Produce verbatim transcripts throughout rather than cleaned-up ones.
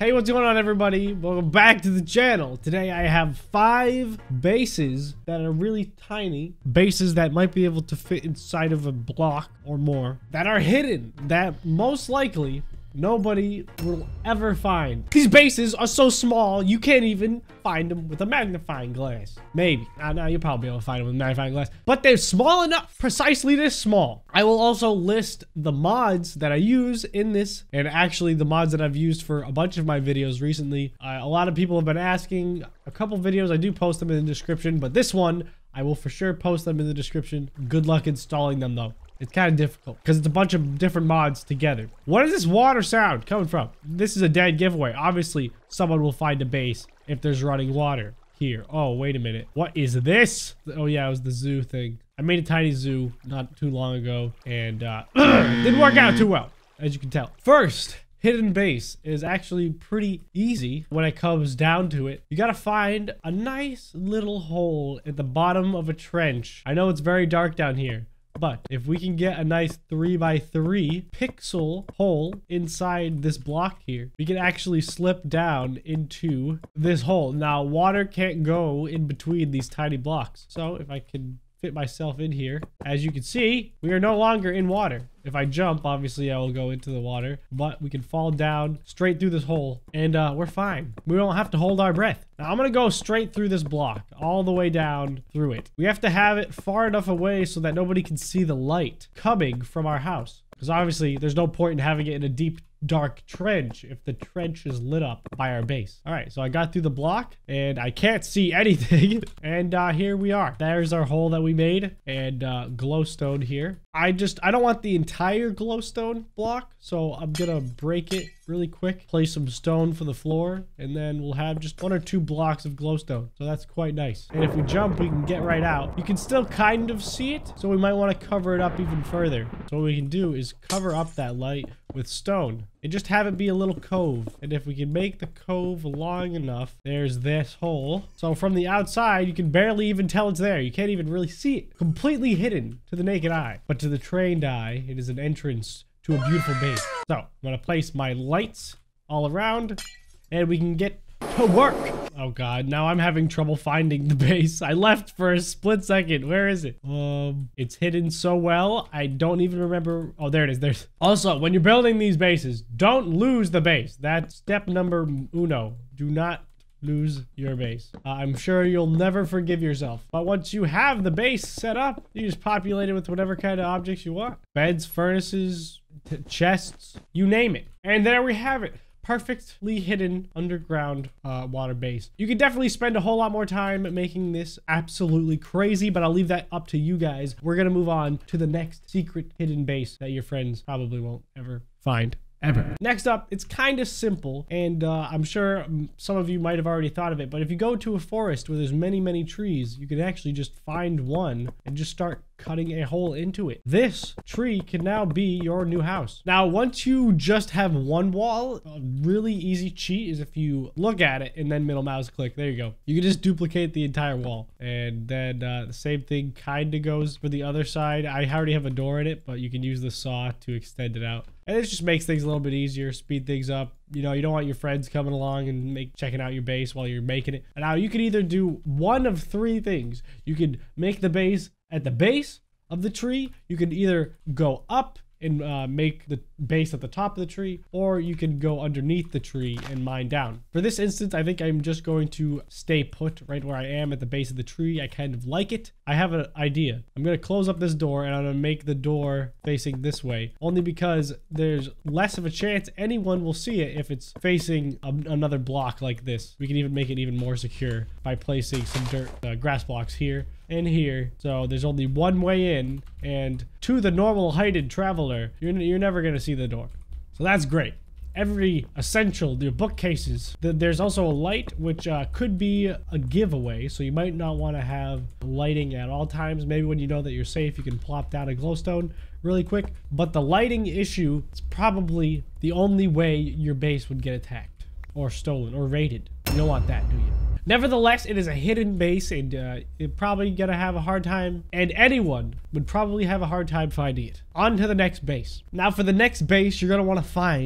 Hey, what's going on, everybody? Welcome back to the channel. Today I have five bases that are really tiny, bases that might be able to fit inside of a block or more, that are hidden, that most likely nobody will ever find. These bases are so small, you can't even find them with a magnifying glass. Maybe. Uh, no, you'll probably be able to find them with a magnifying glass. But they're small enough, precisely this small. I will also list the mods that I use in this, and actually the mods that I've used for a bunch of my videos recently. Uh, a lot of people have been asking. A couple videos, I do post them in the description, but this one, I will for sure post them in the description. Good luck installing them, though. It's kind of difficult because it's a bunch of different mods together. What is this water sound coming from? This is a dead giveaway. Obviously, someone will find a base if there's running water here. Oh, wait a minute. What is this? Oh, yeah, it was the zoo thing. I made a tiny zoo not too long ago, and uh, didn't work out too well, as you can tell. First, hidden base is actually pretty easy when it comes down to it. You gotta find a nice little hole at the bottom of a trench. I know it's very dark down here, but if we can get a nice three by three pixel hole inside this block here, we can actually slip down into this hole. Now, water can't go in between these tiny blocks. So if I can fit myself in here, as you can see, we are no longer in water. If I jump, obviously I will go into the water, but we can fall down straight through this hole and uh, we're fine. We don't have to hold our breath. Now I'm gonna go straight through this block, all the way down through it. We have to have it far enough away so that nobody can see the light coming from our house. Because obviously there's no point in having it in a deep, dark trench if the trench is lit up by our base. All right, so I got through the block and I can't see anything. And uh, here we are. There's our hole that we made, and uh, glowstone here. I just, I don't want the entire glowstone block, so I'm gonna break it really quick, place some stone for the floor, and then we'll have just one or two blocks of glowstone. So that's quite nice. And if we jump, we can get right out. You can still kind of see it, so we might want to cover it up even further. So what we can do is cover up that light with stone and just have it be a little cove. And if we can make the cove long enough, there's this hole. So from the outside, you can barely even tell it's there. You can't even really see it. Completely hidden to the naked eye. But to the trained eye, it is an entrance to a beautiful base. So I'm gonna place my lights all around and we can get to work. Oh god, now I'm having trouble finding the base. I left for a split second. Where is it? Um, it's hidden so well, I don't even remember. Oh, there it is. There's also, when you're building these bases, don't lose the base. That's step number uno. Do not lose your base. Uh, I'm sure you'll never forgive yourself. But once you have the base set up, you just populate it with whatever kind of objects you want. Beds, furnaces, t chests, you name it. And there we have it. Perfectly hidden underground uh, water base. You could definitely spend a whole lot more time making this absolutely crazy, but I'll leave that up to you guys. We're gonna move on to the next secret hidden base that your friends probably won't ever find. Ever. Next up, it's kind of simple, and uh, I'm sure some of you might have already thought of it, but if you go to a forest where there's many, many trees, you can actually just find one and just start cutting a hole into it. This tree can now be your new house. Now, once you just have one wall, a really easy cheat is if you look at it and then middle mouse click, there you go. You can just duplicate the entire wall. And then uh, the same thing kind of goes for the other side. I already have a door in it, but you can use the saw to extend it out. And it just makes things a little bit easier, speed things up. You know, you don't want your friends coming along and make checking out your base while you're making it. And now you can either do one of three things. You could make the base at the base of the tree. You can either go up and uh, make the base at the top of the tree, or you can go underneath the tree and mine down. For this instance, I think I'm just going to stay put right where I am at the base of the tree. I kind of like it. I have an idea. I'm gonna close up this door and I'm gonna make the door facing this way, only because there's less of a chance anyone will see it if it's facing a another block like this. We can even make it even more secure by placing some dirt uh, grass blocks here and here. So there's only one way in, and to the normal heighted traveler, you're, you're never gonna see the door. So that's great. Every essential, the bookcases. The, there's also a light, which uh, could be a giveaway, so you might not want to have lighting at all times. Maybe when you know that you're safe, you can plop down a glowstone really quick. But the lighting issue is probably the only way your base would get attacked or stolen or raided. You don't want that, do you? Nevertheless, it is a hidden base, and uh, you're probably gonna have a hard time, and anyone would probably have a hard time finding it. On to the next base. Now, for the next base, you're gonna want to find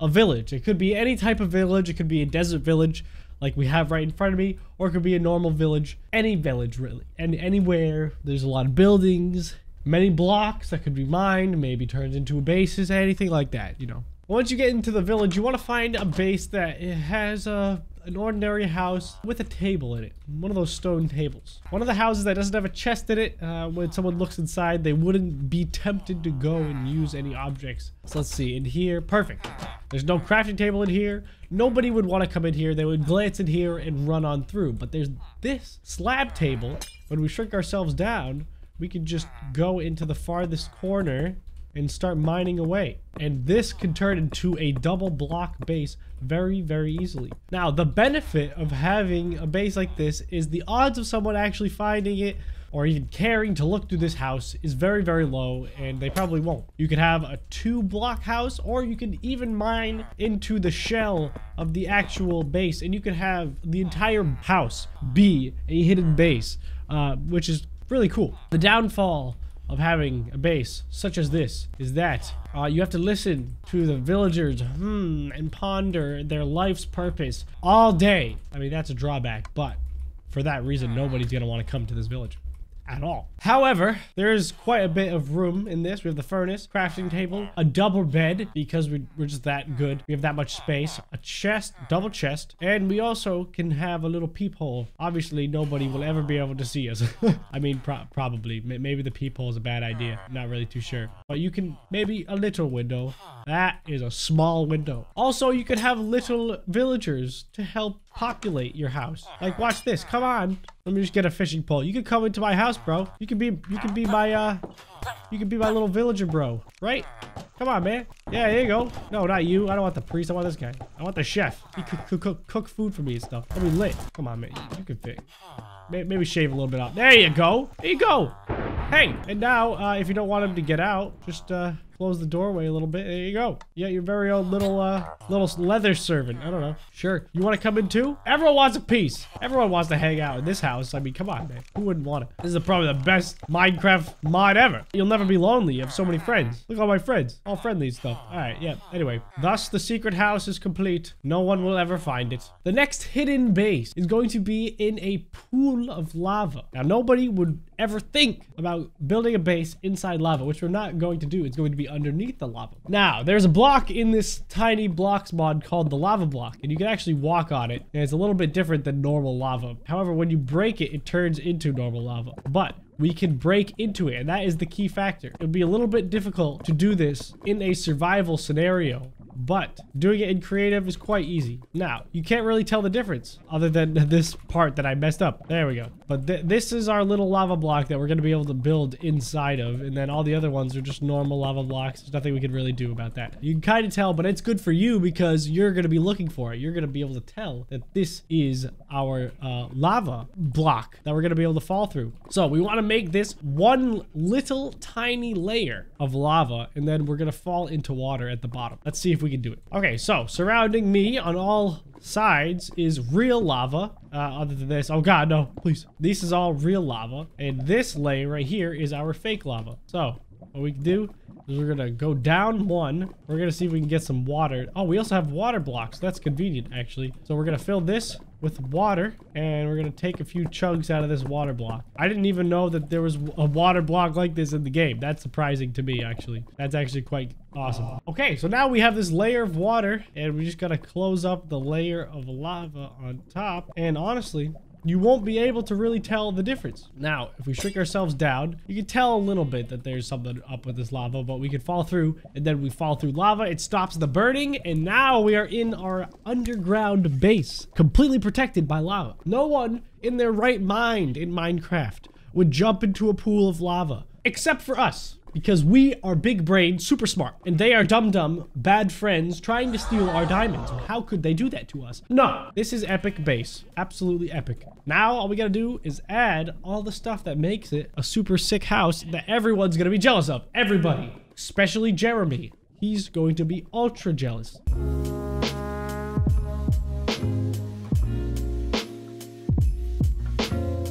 a village. It could be any type of village. It could be a desert village like we have right in front of me, or it could be a normal village. Any village, really. And anywhere there's a lot of buildings, many blocks that could be mined, maybe turned into bases, anything like that, you know. Once you get into the village, you want to find a base that it has a an ordinary house with a table in it. One of those stone tables. One of the houses that doesn't have a chest in it. Uh, when someone looks inside, they wouldn't be tempted to go and use any objects. So let's see, in here, perfect. There's no crafting table in here. Nobody would want to come in here. They would glance in here and run on through. But there's this slab table. When we shrink ourselves down, we can just go into the farthest corner and start mining away. And this can turn into a double block base very, very easily. Now, the benefit of having a base like this is the odds of someone actually finding it or even caring to look through this house is very, very low, and they probably won't. You could have a two block house, or you could even mine into the shell of the actual base, and you could have the entire house be a hidden base, uh, which is really cool. The downfall of having a base such as this is that uh, you have to listen to the villagers hmm, and ponder their life's purpose all day. I mean, that's a drawback, but for that reason, nobody's gonna want to come to this village at all. However, there's quite a bit of room in this. We have the furnace, crafting table, a double bed because we, we're just that good. We have that much space, a chest, double chest, and we also can have a little peephole. Obviously, nobody will ever be able to see us. I mean, pro probably. M maybe the peephole is a bad idea. I'm not really too sure. But you can, maybe a little window. That is a small window. Also, you could have little villagers to help populate your house. Like, watch this. Come on. Let me just get a fishing pole. You can come into my house, bro. You can be, you can be my, uh, you can be my little villager, bro. Right? Come on, man. Yeah, there you go. No, not you. I don't want the priest. I want this guy. I want the chef. He could cook, cook, cook food for me and stuff. Let me lit. Come on, man. You can fit. Maybe shave a little bit off. There you go. There you go. Hey, and now, uh, if you don't want him to get out, just, uh, close the doorway a little bit. There you go. Yeah, your very own little, uh, little leather servant. I don't know. Sure. You want to come in too? Everyone wants a piece. Everyone wants to hang out in this house. I mean, come on, man. Who wouldn't want it? This is probably the best Minecraft mod ever. You'll never be lonely. You have so many friends. Look at all my friends. All friendly and stuff. All right, yeah. Anyway, thus the secret house is complete. No one will ever find it. The next hidden base is going to be in a pool of lava. Now, nobody would ever think about building a base inside lava, which we're not going to do. It's going to be underneath the lava. Now, there's a block in this tiny blocks mod called the lava block, and you can actually walk on it, and it's a little bit different than normal lava. However, when you break it, it turns into normal lava. But we can break into it, and that is the key factor. It would be a little bit difficult to do this in a survival scenario, but doing it in creative is quite easy. Now, you can't really tell the difference other than this part that I messed up. There we go. But th this is our little lava block that we're going to be able to build inside of, and then all the other ones are just normal lava blocks. There's nothing we can really do about that. You can kind of tell, but it's good for you because you're going to be looking for it. You're going to be able to tell that this is our uh, lava block that we're going to be able to fall through. So we want to make this one little tiny layer of lava, and then we're going to fall into water at the bottom. Let's see if we can do it. Okay, so surrounding me on all sides is real lava. Uh, other than this, oh god, no, please. This is all real lava, and this layer right here is our fake lava. So what we can do is we're gonna go down one. We're gonna see if we can get some water. Oh, we also have water blocks. That's convenient, actually. So we're gonna fill this with water, and we're gonna take a few chunks out of this water block. I didn't even know that there was a water block like this in the game. That's surprising to me, actually. That's actually quite awesome. Okay, so now we have this layer of water, and we just gotta close up the layer of lava on top. And honestly, you won't be able to really tell the difference. Now, if we shrink ourselves down, you can tell a little bit that there's something up with this lava, but we can fall through, and then we fall through lava, it stops the burning, and now we are in our underground base, completely protected by lava. No one in their right mind in Minecraft would jump into a pool of lava, except for us. Because we are big brain, super smart, and they are dumb dumb, bad friends trying to steal our diamonds. How could they do that to us? No, this is epic base. Absolutely epic. Now all we gotta do is add all the stuff that makes it a super sick house that everyone's gonna be jealous of. Everybody, especially Jeremy. He's going to be ultra jealous.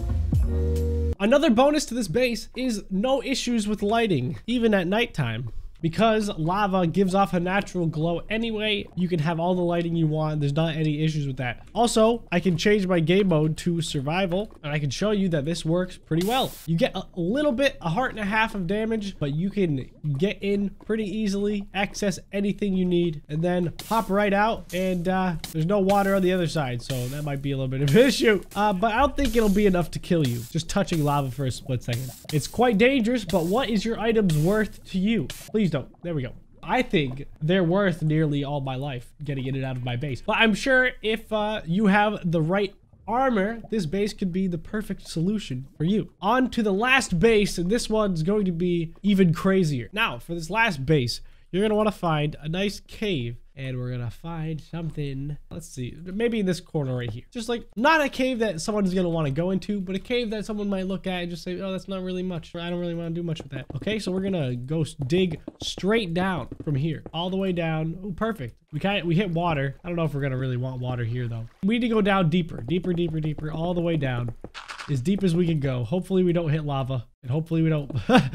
Another bonus to this base is no issues with lighting, even at nighttime. Because lava gives off a natural glow anyway, you can have all the lighting you want. There's not any issues with that. Also, I can change my game mode to survival, and I can show you that this works pretty well. You get a little bit, a heart and a half of damage, but you can get in pretty easily, access anything you need, and then pop right out, and uh, there's no water on the other side, so that might be a little bit of an issue. Uh, but I don't think it'll be enough to kill you, just touching lava for a split second. It's quite dangerous, but what is your items worth to you? Please don't. There we go. I think they're worth nearly all my life getting in and out of my base. But I'm sure if uh, you have the right armor, this base could be the perfect solution for you. On to the last base, and this one's going to be even crazier. Now, for this last base, you're going to want to find a nice cave, and we're going to find something, let's see, maybe in this corner right here. Just like, not a cave that someone's going to want to go into, but a cave that someone might look at and just say, oh, that's not really much. I don't really want to do much with that. Okay, so we're going to go dig straight down from here, all the way down. Oh, perfect. We kind of, we hit water. I don't know if we're going to really want water here, though. We need to go down deeper, deeper, deeper, deeper, all the way down. As deep as we can go. Hopefully we don't hit lava, and hopefully we don't.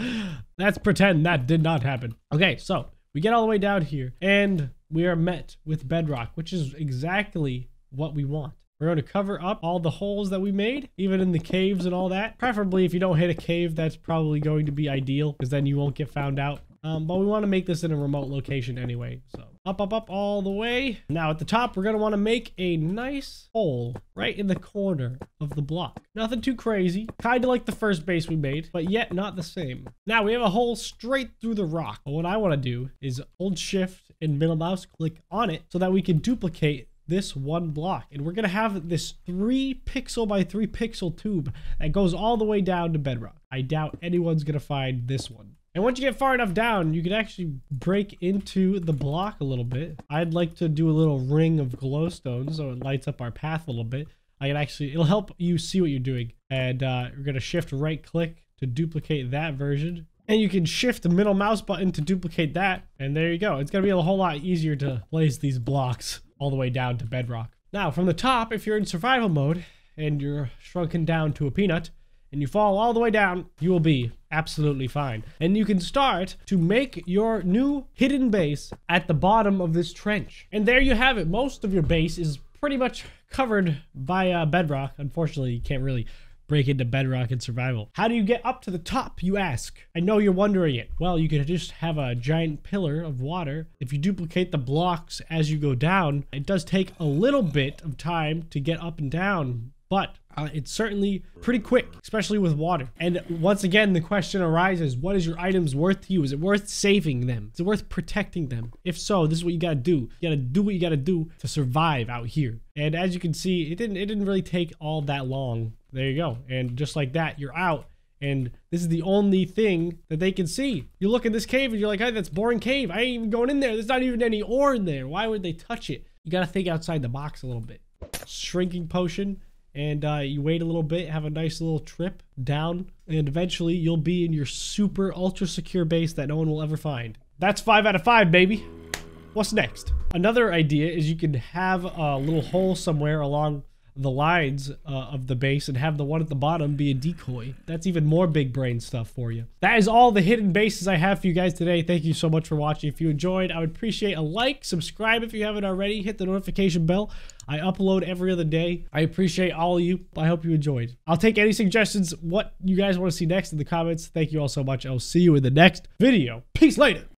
Let's pretend that did not happen. Okay, so we get all the way down here, and we are met with bedrock, which is exactly what we want. We're going to cover up all the holes that we made, even in the caves and all that. Preferably, if you don't hit a cave, that's probably going to be ideal, because then you won't get found out. Um, but we want to make this in a remote location anyway. So up, up, up all the way. Now at the top, we're going to want to make a nice hole right in the corner of the block. Nothing too crazy. Kind of like the first base we made, but yet not the same. Now we have a hole straight through the rock. But what I want to do is hold shift and middle mouse click on it so that we can duplicate this one block. And we're going to have this three pixel by three pixel tube that goes all the way down to bedrock. I doubt anyone's going to find this one. And once you get far enough down, you can actually break into the block a little bit. I'd like to do a little ring of glowstone so it lights up our path a little bit. I can actually, it'll help you see what you're doing. And uh, we're going to shift right click to duplicate that version. And you can shift the middle mouse button to duplicate that. And there you go. It's going to be a whole lot easier to place these blocks all the way down to bedrock. Now, from the top, if you're in survival mode and you're shrunken down to a peanut, and you fall all the way down, you will be absolutely fine. And you can start to make your new hidden base at the bottom of this trench. And there you have it. Most of your base is pretty much covered by uh, bedrock. Unfortunately, you can't really break into bedrock in survival. How do you get up to the top, you ask? I know you're wondering it. Well, you could just have a giant pillar of water. If you duplicate the blocks as you go down, it does take a little bit of time to get up and down, but uh, it's certainly pretty quick, especially with water. And once again, the question arises, what is your items worth to you? Is it worth saving them? Is it worth protecting them? If so, this is what you gotta do. You gotta do what you gotta do to survive out here. And as you can see, it didn't, it didn't really take all that long. There you go. And just like that, you're out. And this is the only thing that they can see. You look in this cave and you're like, hey, that's boring cave. I ain't even going in there. There's not even any ore in there. Why would they touch it? You gotta think outside the box a little bit. Shrinking potion. And uh, you wait a little bit, have a nice little trip down, and eventually you'll be in your super ultra secure base that no one will ever find. That's five out of five, baby. What's next? Another idea is you can have a little hole somewhere along the lines uh, of the base and have the one at the bottom be a decoy. That's even more big brain stuff for you. That is all the hidden bases I have for you guys today. Thank you so much for watching. If you enjoyed, I would appreciate a like, subscribe if you haven't already, hit the notification bell. I upload every other day. I appreciate all of you. I hope you enjoyed. I'll take any suggestions, what you guys want to see next in the comments. Thank you all so much. I'll see you in the next video. Peace later.